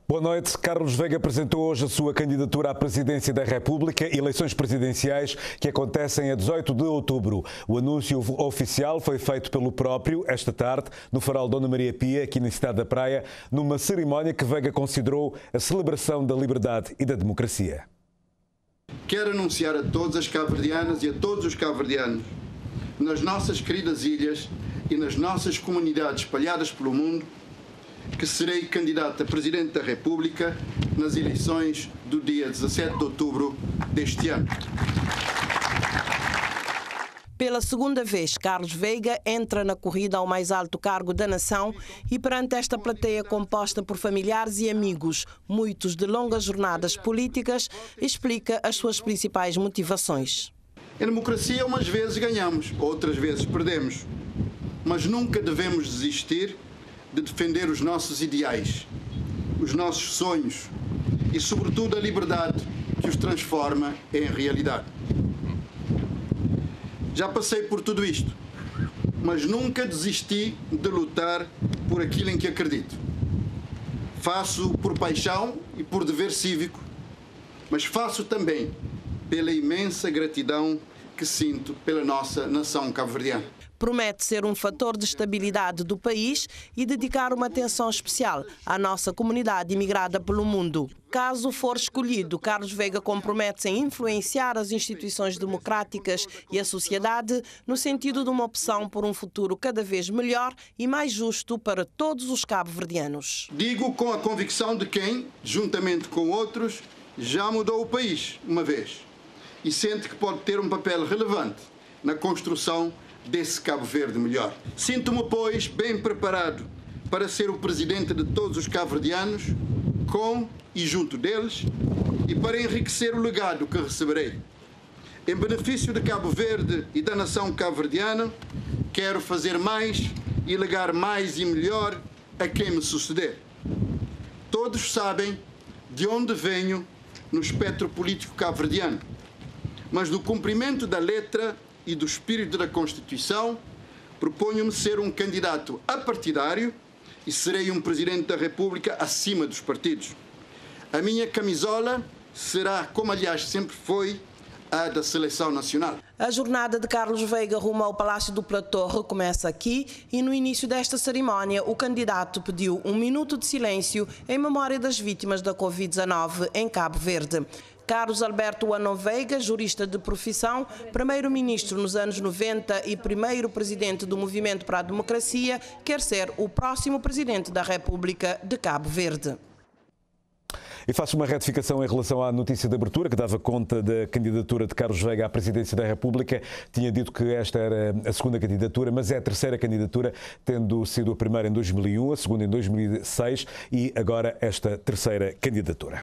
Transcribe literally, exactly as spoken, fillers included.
Boa noite. Carlos Veiga apresentou hoje a sua candidatura à presidência da República, eleições presidenciais que acontecem a dezoito de outubro. O anúncio oficial foi feito pelo próprio esta tarde no Farol Dona Maria Pia, aqui na Cidade da Praia, numa cerimónia que Veiga considerou a celebração da liberdade e da democracia. Quero anunciar a todas as cabo-verdianas e a todos os cabo-verdianos, nas nossas queridas ilhas e nas nossas comunidades espalhadas pelo mundo, que serei candidato a Presidente da República nas eleições do dia dezassete de outubro deste ano. Pela segunda vez, Carlos Veiga entra na corrida ao mais alto cargo da nação e perante esta plateia composta por familiares e amigos, muitos de longas jornadas políticas, explica as suas principais motivações. Em democracia, umas vezes ganhamos, outras vezes perdemos, mas nunca devemos desistir de defender os nossos ideais, os nossos sonhos e, sobretudo, a liberdade que os transforma em realidade. Já passei por tudo isto, mas nunca desisti de lutar por aquilo em que acredito. Faço por paixão e por dever cívico, mas faço também pela imensa gratidão que sinto pela nossa nação cabo-verdiana. Promete ser um fator de estabilidade do país e dedicar uma atenção especial à nossa comunidade imigrada pelo mundo. Caso for escolhido, Carlos Veiga compromete-se em influenciar as instituições democráticas e a sociedade no sentido de uma opção por um futuro cada vez melhor e mais justo para todos os cabo-verdianos. Digo com a convicção de quem, juntamente com outros, já mudou o país uma vez e sente que pode ter um papel relevante na construção desse Cabo Verde melhor. Sinto-me, pois, bem preparado para ser o presidente de todos os cabo-verdianos, com e junto deles, e para enriquecer o legado que receberei. Em benefício de Cabo Verde e da nação cabo-verdiana, quero fazer mais e legar mais e melhor a quem me suceder. Todos sabem de onde venho no espectro político cabo-verdiano, mas no cumprimento da letra e do espírito da Constituição, proponho-me ser um candidato apartidário e serei um Presidente da República acima dos partidos. A minha camisola será, como aliás sempre foi, a da Seleção Nacional. A jornada de Carlos Veiga rumo ao Palácio do Platô recomeça aqui e no início desta cerimónia o candidato pediu um minuto de silêncio em memória das vítimas da Covid dezenove em Cabo Verde. Carlos Alberto Ano Veiga, jurista de profissão, primeiro-ministro nos anos noventa e primeiro presidente do Movimento para a Democracia, quer ser o próximo presidente da República de Cabo Verde. E faço uma retificação em relação à notícia de abertura, que dava conta da candidatura de Carlos Veiga à presidência da República. Tinha dito que esta era a segunda candidatura, mas é a terceira candidatura, tendo sido a primeira em dois mil e um, a segunda em dois mil e seis e agora esta terceira candidatura.